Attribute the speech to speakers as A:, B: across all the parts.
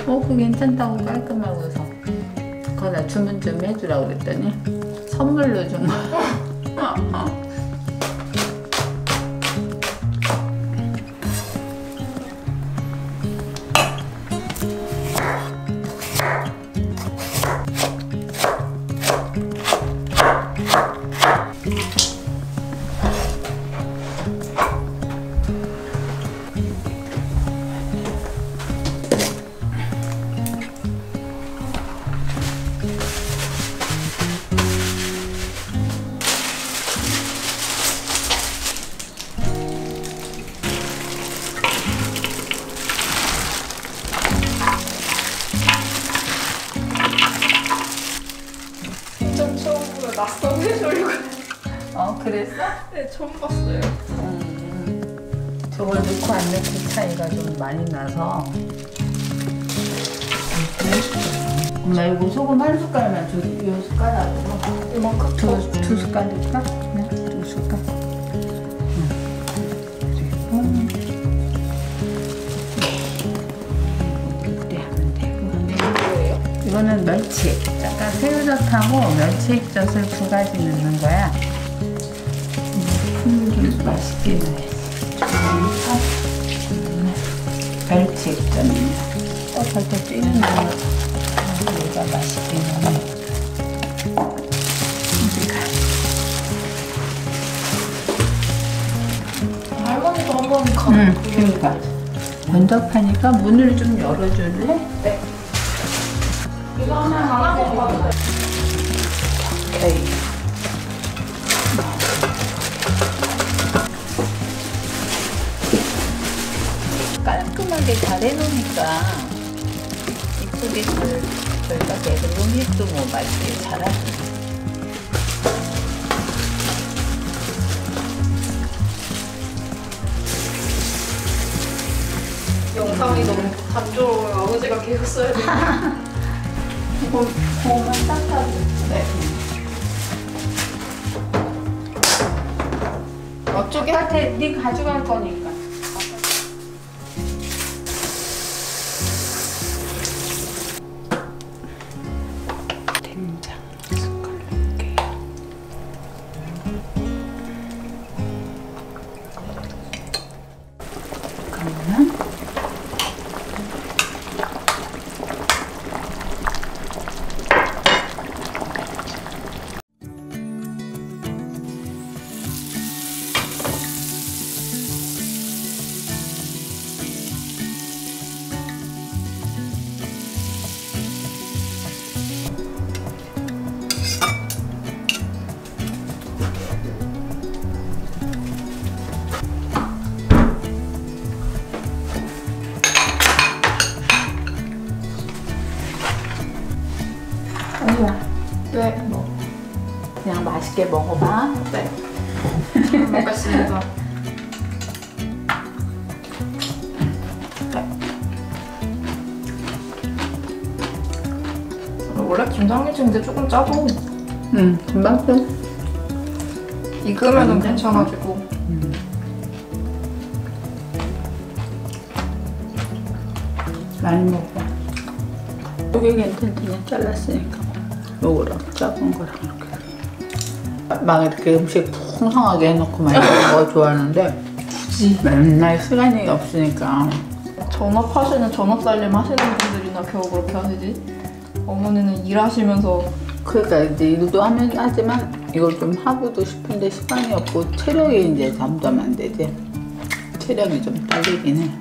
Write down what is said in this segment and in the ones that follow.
A: 그거 괜찮다고 깔끔하고서 거기다 주문 좀 해주라고 그랬더니 선물로 준 거.
B: 낯선 해주려고.
A: 그랬어?
B: 네, 처음 봤어요.
A: 저걸 넣고 안 넣고 차이가 좀 많이 나서. 엄마 이거 소금 한 숟갈만 줘. 이 숟가락으로.
B: 이만큼?
A: 두 숟갈 넣을까? 네, 두 숟갈. 그리고 그래 하면 되고. 이거는 멸치. 약간 새우젓하고 멸치액젓을 두 가지 넣는 거야. 맛있게 넣어야지. 멸치액젓입니다. 살짝 찌는 거. 얘가 맛있게 넣네.
B: 할머니도 한번 가.
A: 그러니까 번잡하니까 문을 좀 열어줄래?
B: 네. 이거 하나 먹어봐도 돼.
A: 오케이. 깔끔하게 잘 해놓으니까 이쁘게 저희가 계속 음식도 뭐 맛있게 잘하죠.
B: 영상이 너무 단조로워요. 아버지가 계속 써야 돼.
A: 고만 닦아줘.
B: 네.
A: 어쩌게 할 테, 네 가져갈 거니까. 된장 한 숟갈 넣을게요. 그러면
B: 네.
A: 뭐 그냥 맛있게 먹어봐.
B: 네. 잘 먹겠습니다. 원래 김장김치인데 조금 짜도
A: 금방 좀
B: 익으면 괜찮아지고.
A: 많이 먹어. 이게 괜찮더니 잘랐으니까 요거랑 작은 거랑 이렇게 막 이렇게 음식 풍성하게 해놓고 많이 먹는 거 좋아하는데 굳이 맨날 시간이 없으니까.
B: 전업하시는 전업살림 하시는 분들이나 겨우 그렇게 하시지. 어머니는 일하시면서.
A: 그러니까 이제 일도 하지만 이걸 좀 하고도 싶은데 시간이 없고 체력이 이제 점점 안 되지. 체력이 좀 딸리긴 해.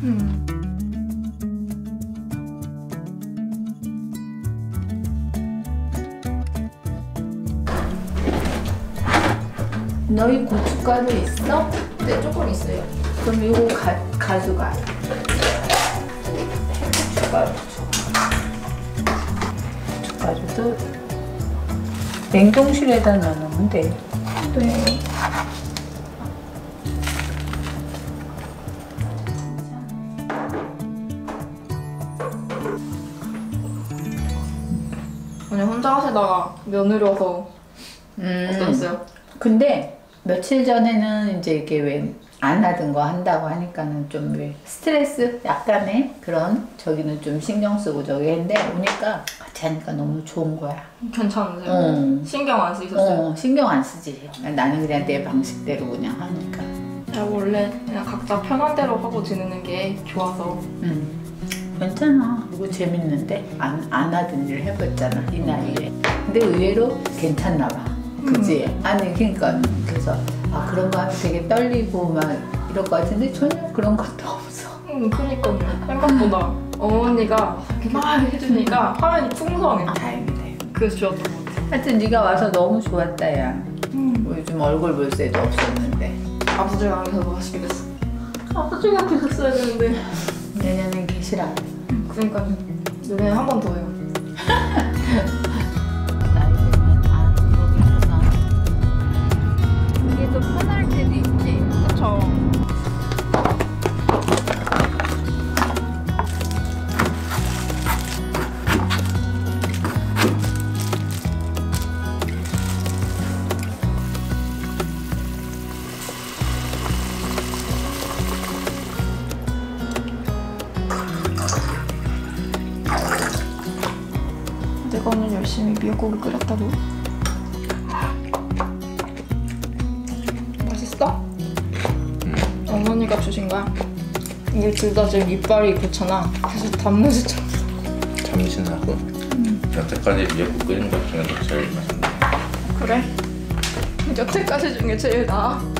A: 너희 고춧가루 있어?
B: 네, 조금 있어요.
A: 그럼 이거 가져가. 고춧가루도 냉동실에다 넣어놓으면 돼.
B: 네. 그냥 혼자 하시다가 며느리 와서 어떠셨어요?
A: 근데 며칠 전에는 이제 이게 왜 안 하던 거 한다고 하니까는 좀 왜 스트레스 약간의 그런 저기는 좀 신경 쓰고 저기 했는데 오니까 같이 하니까 너무 좋은 거야.
B: 괜찮으세요? 신경 안 쓰셨어요?
A: 신경 안 쓰지. 나는 그냥 내 방식대로 그냥 하니까.
B: 야, 원래 그냥 각자 편한 대로 하고 지내는 게 좋아서.
A: 괜찮아. 그리고 재밌는데 안 하던 일 해봤잖아 이 나이에. 근데 의외로 괜찮나 봐. 그지? 아니 그러니까 그래서 그런 거 하면 되게 떨리고 막 이럴 것 같은데 전혀 그런 것도 없어.
B: 그니까요. 생각보다 어머니가 이렇게 막 해주니까 화면이 풍성해.
A: 다행이다.
B: 그래서 좋았던 것 같아.
A: 하여튼 네가 와서 너무 좋았다 야. 요즘 얼굴 볼 새도 없었는데.
B: 아버지가 안 계셔서 맛있게 됐어. 아버지가 계셨어야 되는데.
A: 내년엔 계시라.
B: 그러니까 내년에 한 번 더 해요.
A: 나이 들면 거기구나. 그게 더 편할 때도 있지.
B: 그쵸. 내가 오늘 열심히 미역국을 끓였다고. 맛있어? 어머니가 주신 거야. 우리 둘 다 지금 이빨이 그렇잖아. 그래서 단무지 참.
C: 참신하고 여태까지 미역국 끓인 것 중에서 제일 맛있네.
B: 그래? 여태까지 중에 제일 나아.